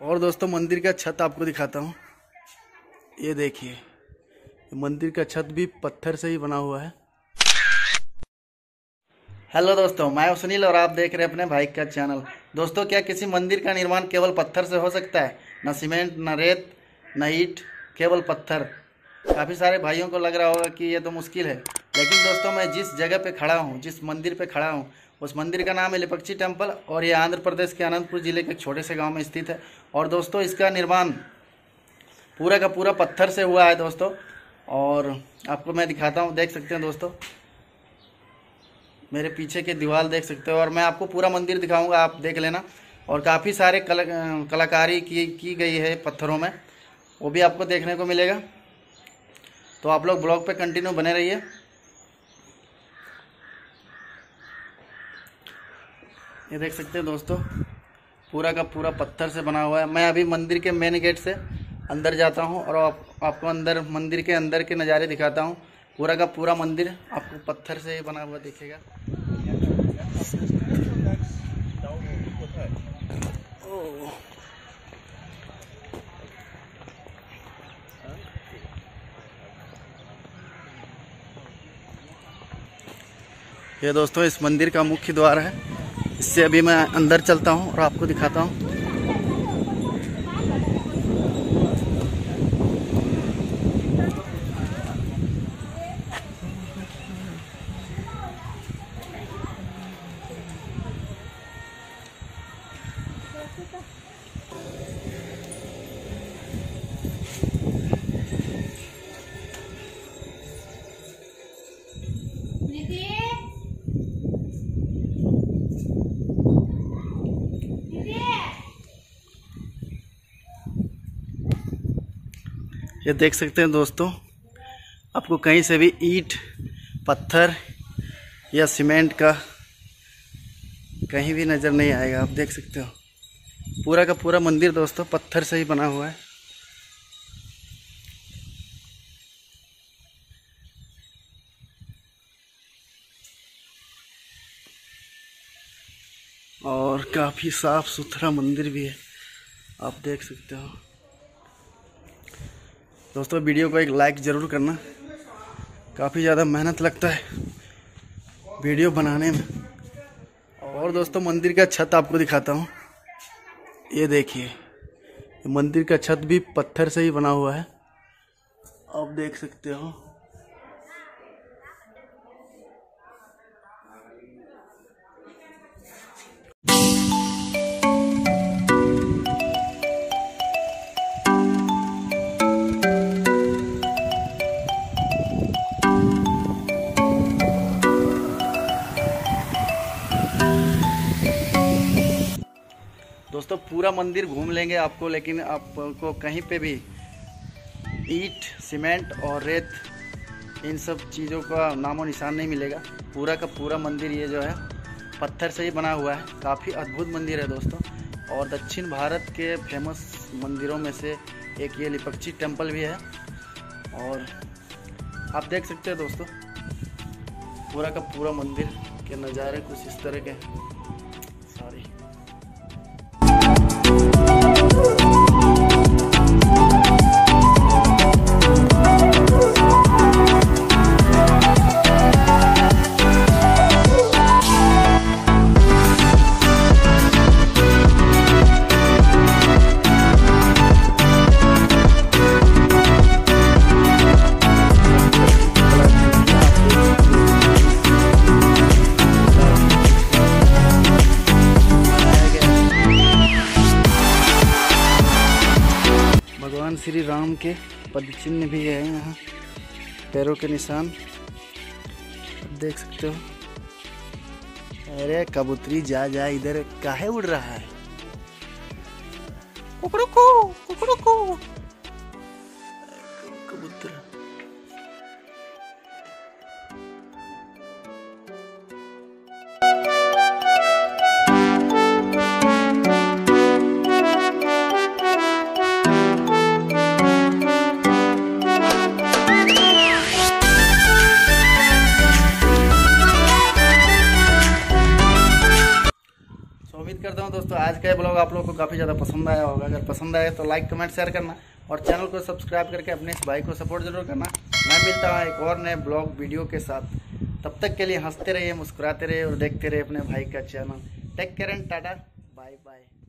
और दोस्तों मंदिर का छत आपको दिखाता हूँ। ये देखिए, मंदिर का छत भी पत्थर से ही बना हुआ है। हेलो दोस्तों, मैं हूं सुनील और आप देख रहे हैं अपने भाई का चैनल। दोस्तों, क्या किसी मंदिर का निर्माण केवल पत्थर से हो सकता है? न सीमेंट, न रेत, न ईंट, केवल पत्थर। काफ़ी सारे भाइयों को लग रहा होगा कि ये तो मुश्किल है, लेकिन दोस्तों मैं जिस जगह पे खड़ा हूँ, जिस मंदिर पे खड़ा हूँ, उस मंदिर का नाम है लिपक्षी टेम्पल और ये आंध्र प्रदेश के अनंतपुर ज़िले के एक छोटे से गाँव में स्थित है। और दोस्तों इसका निर्माण पूरा का पूरा पत्थर से हुआ है दोस्तों। और आपको मैं दिखाता हूँ, देख सकते हैं दोस्तों, मेरे पीछे की दीवार देख सकते हो और मैं आपको पूरा मंदिर दिखाऊंगा, आप देख लेना। और काफ़ी सारे कलाकारी की गई है पत्थरों में, वो भी आपको देखने को मिलेगा। तो आप लोग ब्लॉग पे कंटिन्यू बने रहिए। ये देख सकते हैं दोस्तों, पूरा का पूरा पत्थर से बना हुआ है। मैं अभी मंदिर के मेन गेट से अंदर जाता हूँ और आपको अंदर मंदिर के अंदर के नज़ारे दिखाता हूँ। पूरा का पूरा मंदिर आपको पत्थर से ही बना हुआ दिखेगा। ये दोस्तों इस मंदिर का मुख्य द्वार है। इससे अभी मैं अंदर चलता हूँ और आपको दिखाता हूँ। ये देख सकते हैं दोस्तों, आपको कहीं से भी ईंट, पत्थर या सीमेंट का कहीं भी नज़र नहीं आएगा। आप देख सकते हो पूरा का पूरा मंदिर दोस्तों पत्थर से ही बना हुआ है। और काफ़ी साफ सुथरा मंदिर भी है, आप देख सकते हो। दोस्तों वीडियो को एक लाइक ज़रूर करना, काफ़ी ज़्यादा मेहनत लगता है वीडियो बनाने में। और दोस्तों मंदिर का छत आपको दिखाता हूँ। ये देखिए, मंदिर का छत भी पत्थर से ही बना हुआ है, आप देख सकते हो। दोस्तों पूरा मंदिर घूम लेंगे आपको, लेकिन आपको कहीं पे भी ईंट, सीमेंट और रेत, इन सब चीज़ों का नामो निशान नहीं मिलेगा। पूरा का पूरा मंदिर ये जो है पत्थर से ही बना हुआ है। काफ़ी अद्भुत मंदिर है दोस्तों। और दक्षिण भारत के फेमस मंदिरों में से एक ये लिपक्षी टेम्पल भी है। और आप देख सकते हैं दोस्तों, पूरा का पूरा मंदिर के नज़ारे कुछ इस तरह के। भगवान श्री राम के पद चिन्ह भी है यहाँ, पैरों के निशान देख सकते हो। अरे कबूतरी जा जा, इधर काहे उड़ रहा है? कुकड़ुकू कुकड़ुकू कबूतर। उम्मीद करता हूँ दोस्तों आज का ये ब्लॉग आप लोगों को काफ़ी ज़्यादा पसंद आया होगा। अगर पसंद आए तो लाइक कमेंट शेयर करना और चैनल को सब्सक्राइब करके अपने इस भाई को सपोर्ट जरूर करना। मैं मिलता हूँ एक और नए ब्लॉग वीडियो के साथ। तब तक के लिए हंसते रहिए, मुस्कुराते रहिए और देखते रहिए अपने भाई का channel. Take care and tata, bye bye.